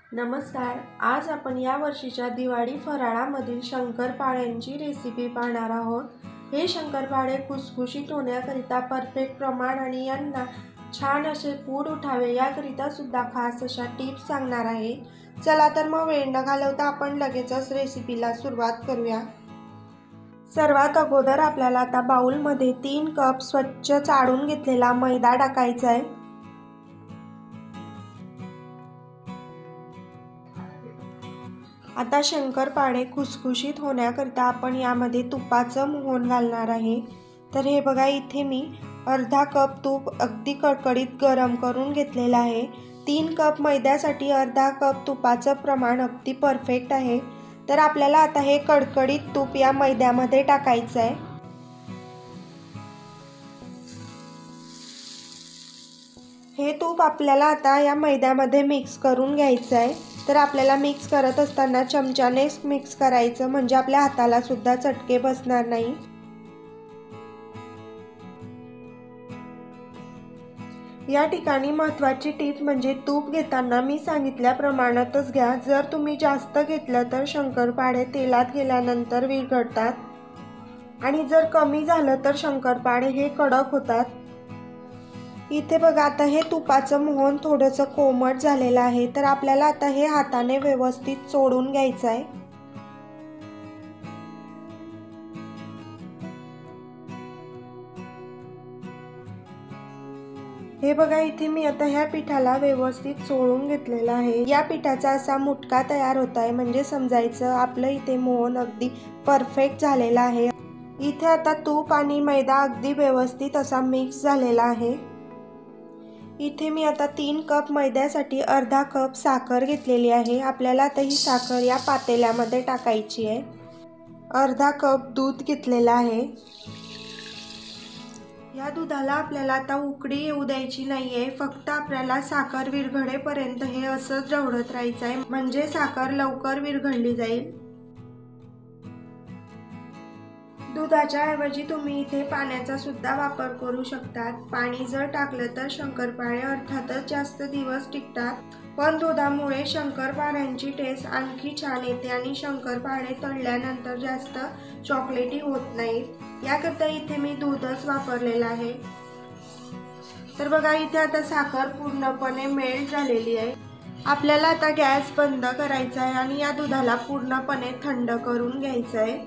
नमस्कार. आज आपण या वर्षीच्या दिवाळी फराळामधील शंकरपाळ्यांची रेसिपी पाहणार आहोत. हे शंकरपाळे खुसखुशीत होण्याकरिता परफेक्ट प्रमाण आणि यांना छान असे पूड उठावे याकरिता सुद्धा खास अशा टिप्स सांगणार आहे. चला तर मग वेळ न घालवता आपण लगेचच रेसिपीला सुरुवात करूया. सर्वात अगोदर आपल्याला आता बाउलमध्ये 3 कप स्वच्छ चाळून घेतलेला मैदा टाकायचा आहे. आता शंकरपाळे खुसखुशीत होण्याकरिता आपण यामध्ये तुपाचं मोहन घालणार आहे. तर हे बघा, इथे मी अर्धा कप तूप अगदी कडकडीत गरम करून घेतलेलं आहे. 3 कप मैद्यासाठी अर्धा कप तुपाचं प्रमाण अगदी परफेक्ट आहे. तर आपल्याला आता हे कडकडीत तूप या मैद्यामध्ये टाकायचं आहे. हे तूप आपल्याला आता या मैद्यामध्ये मिक्स करून घ्यायचं आहे. तर आपल्याला मिक्स करत असताना चमच्यानेच मिक्स करायचं, म्हणजे आपल्या हाताला सुद्धा चटके बसणार नाही. या ठिकाणी महत्त्वाची टिप म्हणजे तूप घेताना मी सांगितल्या प्रमाणातच घ्या. जर तुम्ही जास्त घेतलं तर शंकरपाळे तेलात गेल्यानंतर विरघळतात आणि जर कमी झालं तर शंकरपाळे हे कडक होतात. इथे बघा, आता हे तुपाचं मोहन थोडंसं कोमट झालेलं आहे. तर आपल्याला आता हे हाताने व्यवस्थित चोळून घ्यायचं आहे. हे बघा, इथे मी आता ह्या पिठाला व्यवस्थित चोळून घेतलेलं आहे. या पिठाचा असा मुटका तयार होत आहे, म्हणजे समजायचं आपलं इथे मोहन अगदी परफेक्ट झालेला आहे. इथे आता तूप आणि मैदा अगदी व्यवस्थित असा मिक्स झालेला आहे. इथे मी आता 3 कप मैद्यासाठी अर्धा कप साखर घेतलेली आहे. आपल्याला आता ही साखर या पातेल्यामध्ये टाकायची आहे. अर्धा कप दूध घेतलेला आहे. या दुधाला आपल्याला आता उकळी येऊ द्यायची नाहीये. फक्त आपल्याला साखर विरघळेपर्यंत हे असंच ढवळत राहायचं आहे, म्हणजे साखर लवकर विरघळली जाईल. दुधाच्या ऐवजी तुम्ही इथे पाण्याचा सुद्धा वापर करू शकतात. पाणी जर टाकलं तर शंकरपाळे अर्थातच जास्त दिवस टिकतात, पण दुधामुळे शंकरपाळ्यांची टेस्ट आणखी छान येते आणि शंकरपाळे तळल्यानंतर जास्त चॉकलेटी होत नाहीत. याकरता इथे मी दूधच वापरलेलं आहे. तर बघा, इथे आता साखर पूर्णपणे मेल्ट झालेली आहे. आपल्याला आता गॅस बंद करायचा आहे आणि या दुधाला पूर्णपणे थंड करून घ्यायचं आहे.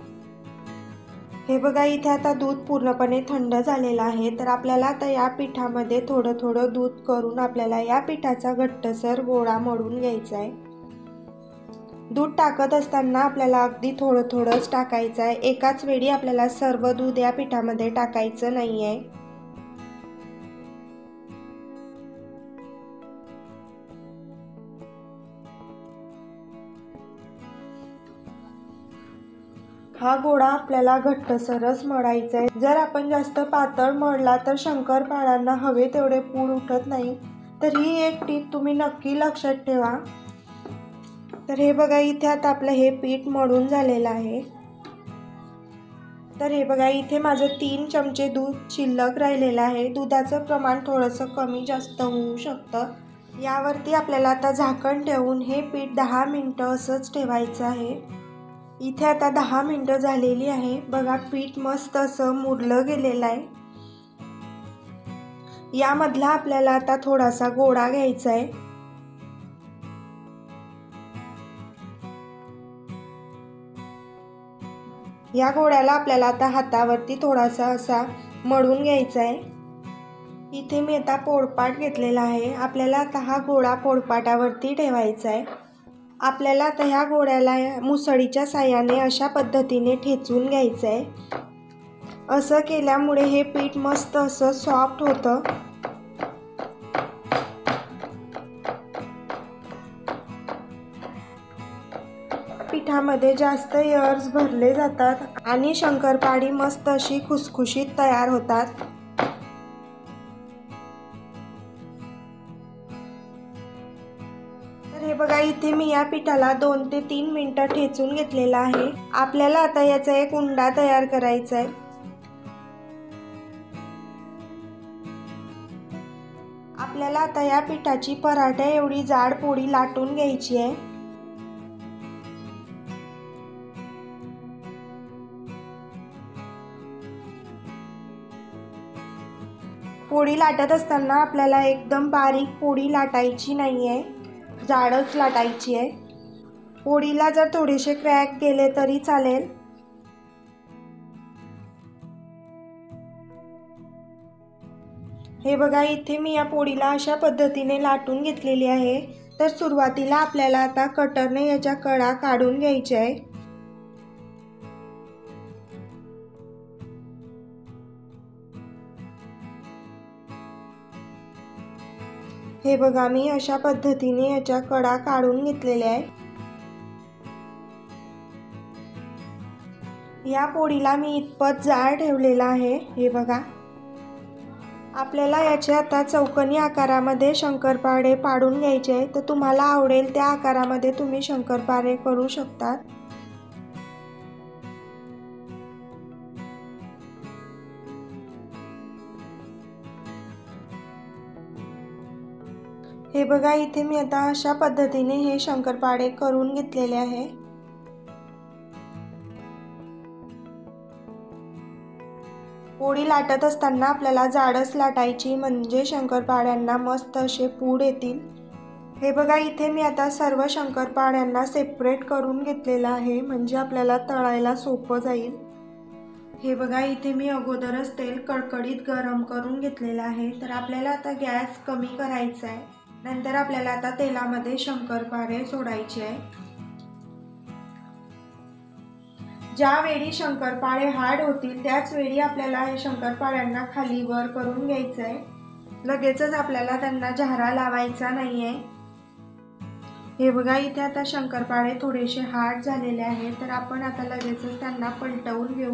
हे बघा, इथे आता दूध पूर्णपणे थंड झालेलं आहे. तर आपल्याला आता या पिठामध्ये थोडं थोडं दूध करून आपल्याला या पिठाचा घट्टसर गोळा मळून घ्यायचा आहे. दूध टाकत असताना आपल्याला अगदी थोडं थोडंच टाकायचं आहे. एकाच वेळी आपल्याला सर्व दूध या पिठामध्ये टाकायचं नाही आहे. हा गोळा आपल्याला घट्टसरच मळायचा आहे. जर आपण जास्त पातळ मळला तर शंकरपाळ्यांना हवे तेवढे पूड उठत नाही. तर ही एक टीप तुम्ही नक्की लक्षात ठेवा. तर हे बघा, इथे आता आपलं हे पीठ मळून झालेलं आहे. तर हे बघा, इथे माझं 3 चमचे दूध शिल्लक राहिलेलं आहे. दुधाचं प्रमाण थोडंसं कमी जास्त होऊ शकतं. यावरती आपल्याला आता झाकण ठेवून हे पीठ 10 मिनिटं असंच ठेवायचं आहे. इथे आता 10 मिनिटं झालेली आहे. बघा, पीठ मस्त असं मुरलं गेलेलं आहे. यामधला आपल्याला आता थोडासा गोळा घ्यायचा आहे. या गोळ्याला आपल्याला आता हातावरती थोडासा असा मळून घ्यायचा आहे. इथे मी आता पोळपाट घेतलेला आहे. आपल्याला आता हा गोळा पोळपाटावरती ठेवायचा आहे. आपल्याला आता ह्या गोळ्याला मुसळीच्या साहाय्याने अशा पद्धतीने ठेचून घ्यायचं आहे. असं केल्यामुळे हे पीठ मस्त असं सॉफ्ट होतं. पिठामध्ये जास्त एअर्स भरले जातात आणि शंकरपाळी मस्त अशी खुसखुशीत तयार होतात. हे बघा, इथे मी या पिठाला 2 ते 3 मिनिटं ठेचून घेतलेला आहे. आपल्याला आता याचा एक उंडा तयार करायचा आहे. आपल्याला आपल्याला आता या पिठाची पराठ्या एवढी जाड पोळी लाटून घ्यायची आहे। पोळी लाटत असताना आपल्याला एकदम बारीक पोळी लाटायची नाहीये, जाडच लाटायची आहे। पोळीला जर थोडेसे क्रॅक गेले तरी चालेल। हे बघा, इथे मी या पोळीला अशा पद्धतीने लाटून घेतलेली आहे। तर सुरुवातीला आपल्याला आता कटरने याच्या कडा काढून घ्यायच्या आहे। हे बघा, मी अशा पद्धतीने याच्या कडा काढून घेतलेल्या आहे। या पोळीला मी इतपत जाड ठेवलेला आहे। हे बघा, आपल्याला याचे आता चौकोनी आकारामध्ये शंकरपाळे पाडून घ्यायचे आहे। तर तुम्हाला आवडेल त्या आकारामध्ये तुम्ही शंकरपाळे करू शकता। हे बघा, इथे मी आता अशा पद्धतीने हे शंकरपाळे करून घेतलेले आहे। पोळी लाटत असताना आपल्याला जाडच लाटायची, म्हणजे शंकरपाळ्यांना मस्त असे पूड येतील। हे बघा, इथे मी आता सर्व शंकरपाळ्यांना सेपरेट करून घेतलेलं आहे, म्हणजे आपल्याला तळायला सोपं जाईल। हे बघा, इथे मी अगोदरच तेल कडकडीत गरम करून घेतलेलं आहे। तर आपल्याला आता गॅस कमी करायचा आहे। नंतर आपल्याला आता तेलामध्ये शंकरपाळे सोडायचे आहे। ज्यावेळी शंकरपाळे हार्ड होतील त्याच वेळी आपल्याला हे शंकरपाळ्यांना खाली वर करून घ्यायचं आहे। लगेचच आपल्याला त्यांना झारा लावायचा नाहीये। हे बघा, इथे आता शंकरपाळे थोडेसे हार्ड झालेले आहेत। तर आपण आता लगेचच त्यांना पलटवून घेऊ।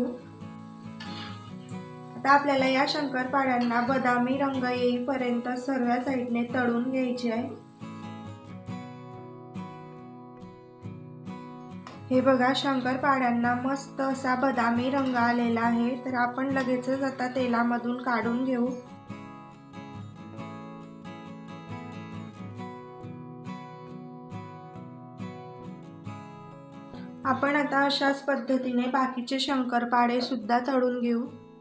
आता आपल्याला या शंकरपाळ्यांना बदामी रंग येईपर्यंत सर्व साईडने तळून घ्यायचे आहे। हे बघा, शंकरपाळ्यांना मस्त असा बदामी रंग आलेला आहे। तर आपण लगेचच आता तेलामधून काढून घेऊ। आपण आता अशाच पद्धतीने बाकीचे शंकरपाळे सुद्धा तळून घेऊ।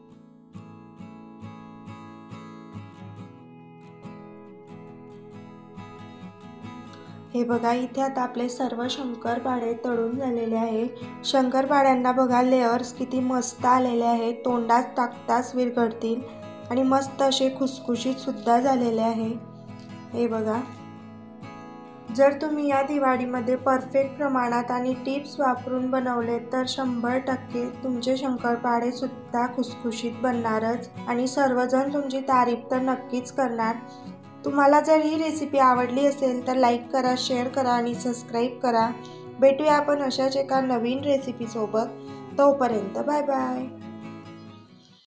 हे बघा, इथे आता आपले सर्व शंकरपाळे तळून झालेले आहे। शंकरपाळ्यांना बघा, लेयर्स किती मस्त आलेले आहेत, तोंडात टाकताच विरघळतील आणि मस्त असे खुसखुशीत सुद्धा झालेले आहे। हे बघा, जर तुम्ही या दिवाळीमध्ये परफेक्ट प्रमाणात आणि टिप्स वापरून बनवले तर 100% तुमचे शंकरपाळे सुद्धा खुसखुशीत बनणारच आणि सर्वजण तुमची तारीफ तर नक्कीच करणार। तुम्हाला जर ही रेसिपी आवडली असेल तर लाईक करा, शेअर करा आणि सबस्क्राईब करा। भेटूया आपण अशाच एका नवीन रेसिपी सोबत। तोपर्यंत बाय बाय।